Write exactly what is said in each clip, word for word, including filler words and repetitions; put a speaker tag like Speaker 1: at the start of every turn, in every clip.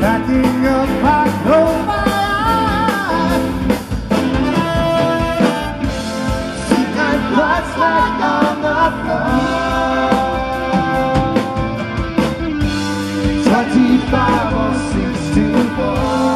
Speaker 1: Backing up, I close my eyes. See that blood smack on the floor. Twenty-five or six to four.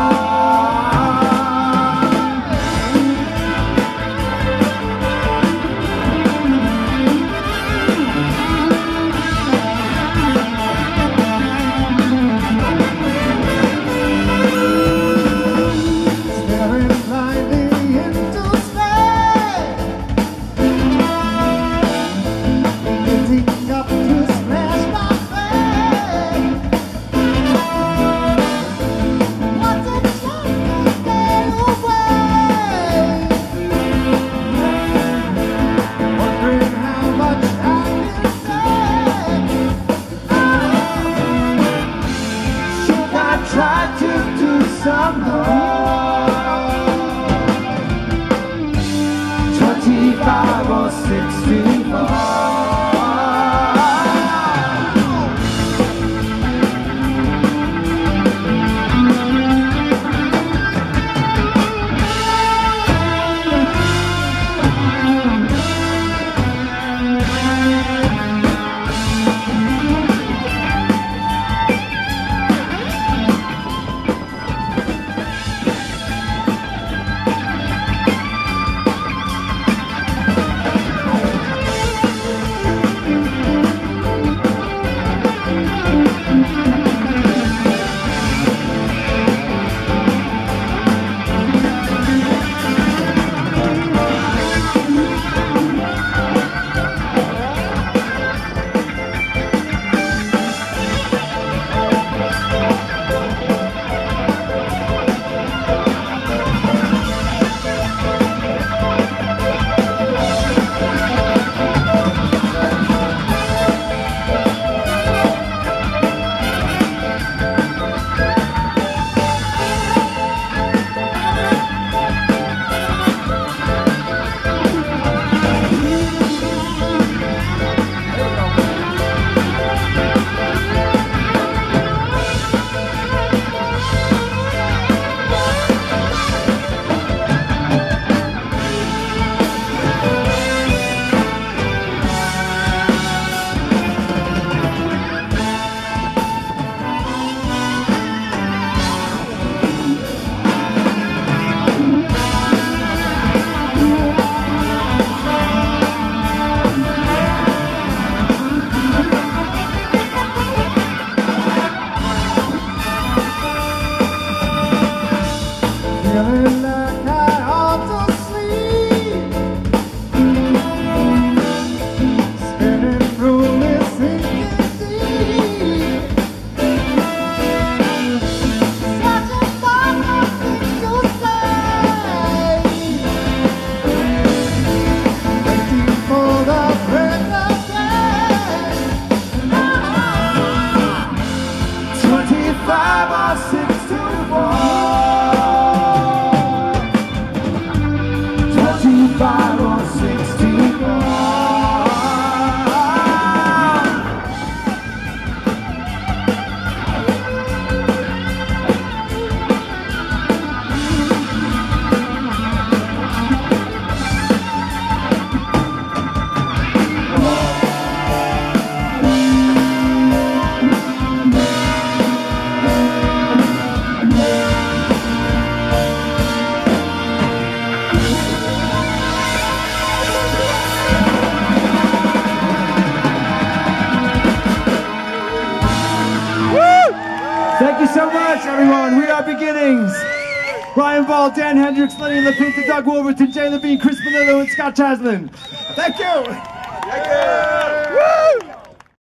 Speaker 1: Try to do some more. Twenty-five or sixty-four. Feeling like I ought to sleep, spinning through this sinking deep. Such a fun thing to say, waiting for the break of day. Twenty-five or sixty-four. Five or sixty-four. Thank you so much, everyone. We are Beginnings. Brian Ball, Dan Hendricks, Lenny LaPinta, Doug Wolverton, Jay Levine, Chris Manillo, and Scott Chaslin. Thank you. Thank you.